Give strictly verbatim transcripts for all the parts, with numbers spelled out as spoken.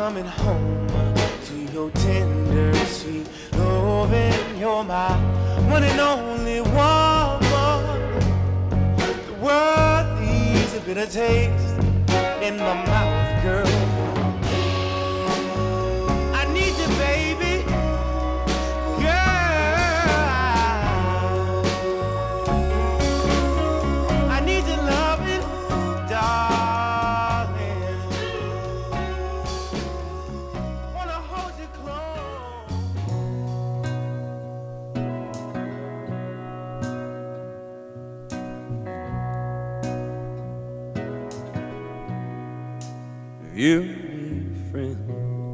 coming home to your tender, sweet loving. You're my one and only woman. The world leaves a bitter taste in my mouth, girl. I need you, baby. You need a friend.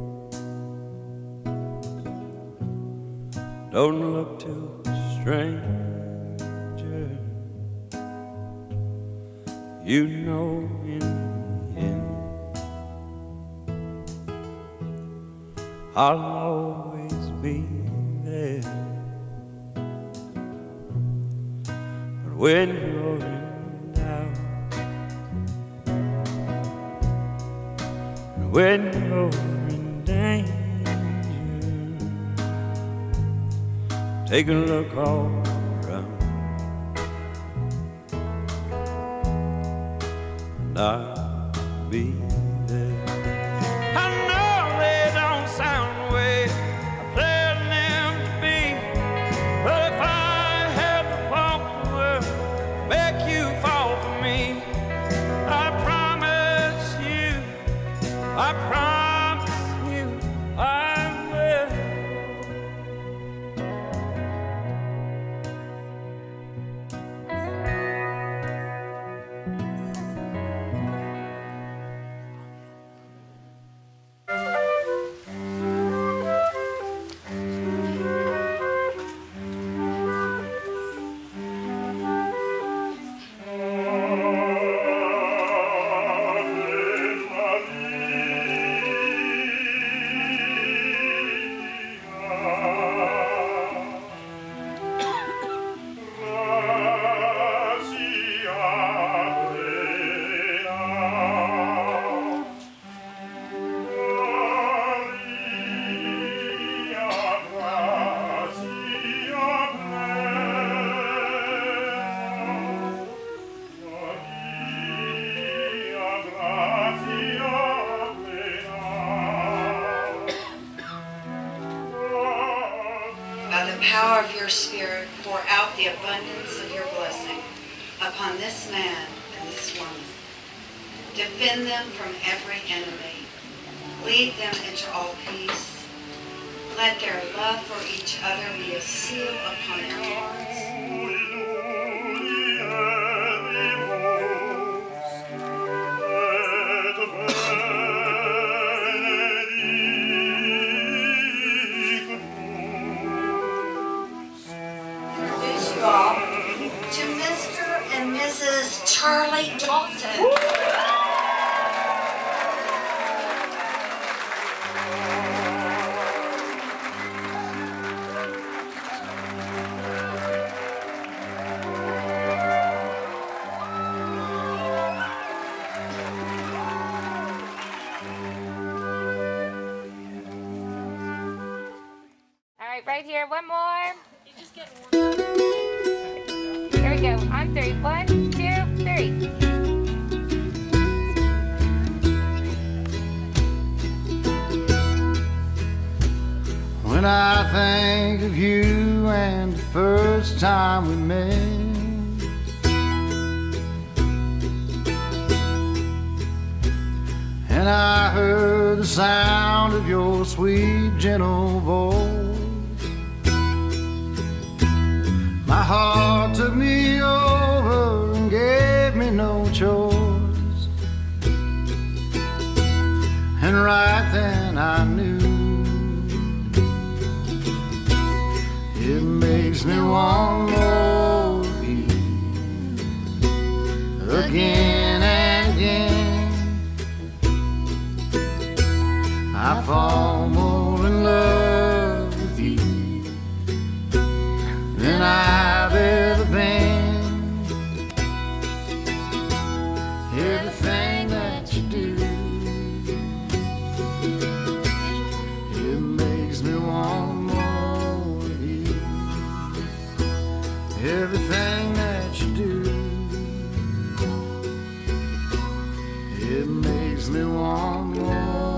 Don't look to a stranger. You know in the end I'll always be there. But when you're in doubt, when you're in danger, take a look all around, and I'll be there. I know they don't sound the way I planned them to be, but if I had to walk the world, make you fall for me, I promise you, I promise you I will. By the power of your Spirit, pour out the abundance of your blessing upon this man and this woman. Defend them from every enemy. Lead them into all peace. Let their love for each other be a seal upon their hearts. To Mister and Missus Charlie Dalton. All right, right here, one more. You just get one. Here we go. On three. One, two, three. When I think of you and the first time we met, and I heard the sound of your sweet, gentle voice, my heart took me over and gave me no choice. And right then I knew it makes me want more of you again and again. I fall more in love with you than I've ever been. Everything that you do begs me one more.